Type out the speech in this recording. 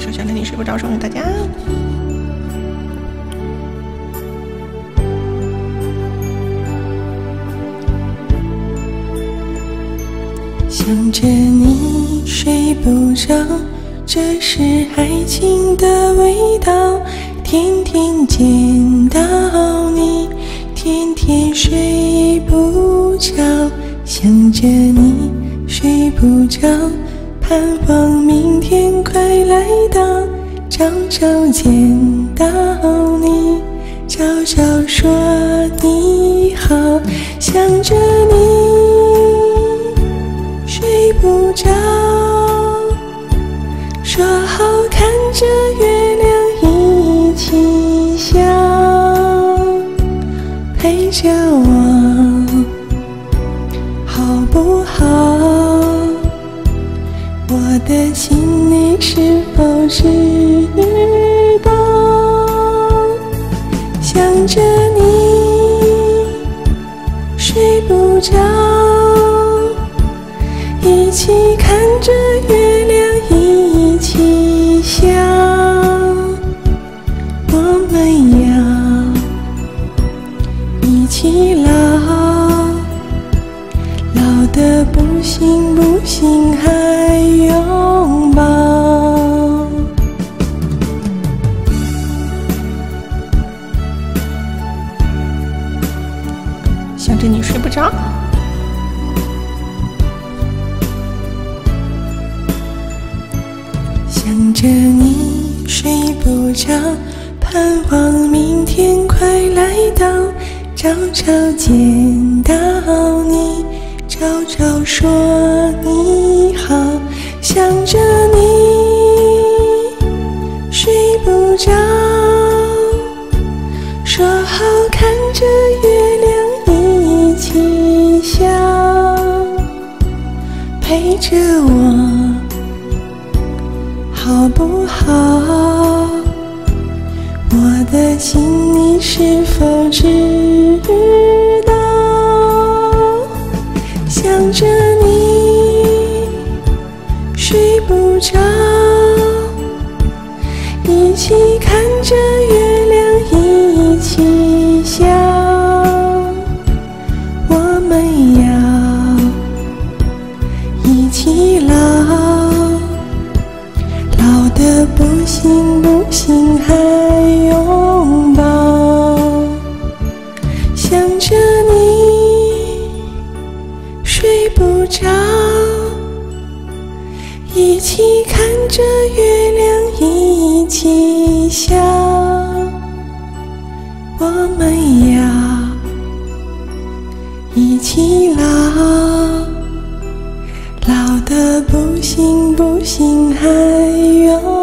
首想着你睡不着，送给大家。 想着你睡不着，这是爱情的味道。天天见到你，天天睡不着。想着你睡不着，盼望明天快来到。早早见到你，早早说你好。想着你睡不着，说好看着月亮一起笑，陪着我好不好？我的心你是否知道？想着你睡不着，一起看着月亮一起笑，我们要一起老，老得不行不行还拥抱。 想着你睡不着， 想着你睡不着，盼望明天快来到。早早见到你，早早说你好。想着你睡不着，说好看着月亮一起笑，陪着我好不好？我的心你是否知道？想着你睡不着，一起看着月亮一起笑，我们要一起老，老得不行不行还拥抱。想着你睡不着，一起看着月亮一起笑，我们要一起老，老得不行不行还拥抱。